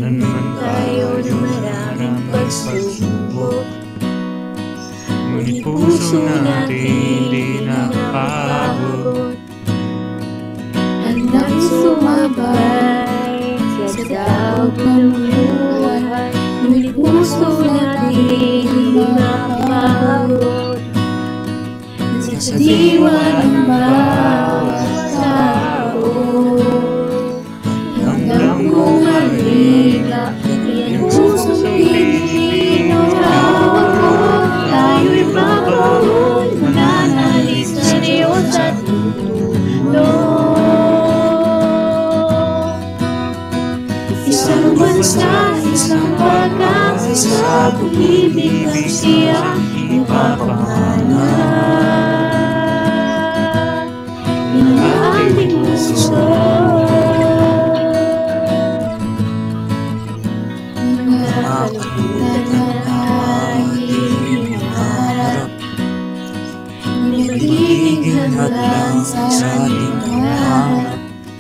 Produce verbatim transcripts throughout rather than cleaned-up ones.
Minsan man tayo ng maraming pagsubok, ngunit puso natin di napagod. Handang sumabay sa daog ng buhay, ngunit puso natin di napagod. Sa diwa ng bawat tao, hanggang bumalila ang pusong Pilipino. Tawag ko, tayo'y babaon, mananalig sa Diyos at tutulong. Isang bansa, isang pag-asa, sa pag-ibig ng siyang ipapangalan. Ating gusto, makakalimutan ang aking hinarap, may magiging hadlang sa ating hanap.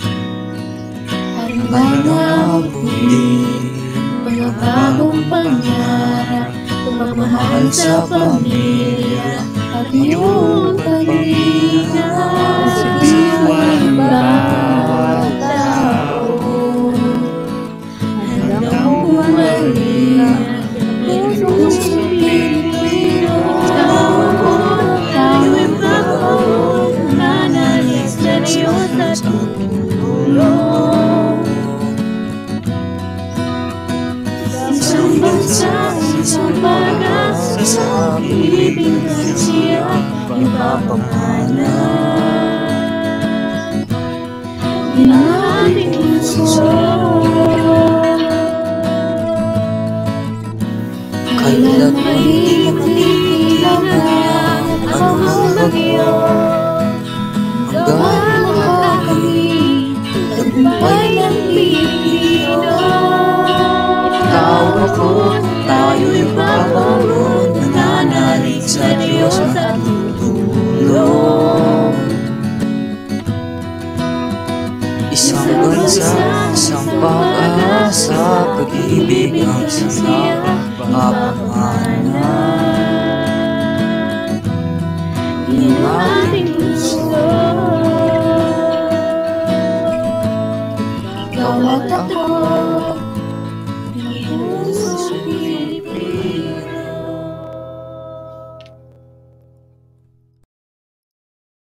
Ang mga budi, mga bagong pangarap, pagmamahal sa pamilya at iyong pag-iingat sa diwa ng bawat tao. Hanggang bumalik ang pusong Pilipino. Tawag ko, tayo'y babaon, mananalig sa Diyos at tutulong. Isang bansa, isang pag-asa, sa pag-ibig ng siyang ipapangalan. Yan ang ating gusto. Kailan may magtitilagan ang bagyo, hanggang makakamit tagumpay ng Pilipino. Tawag ko, tayo'y babaon, mananalig sa Diyos at tutulong. Isang bansa, isang pag-asa, pag-ibig ang siyang ipapangalan. Yan ang ating gusto. Ikaw at ako,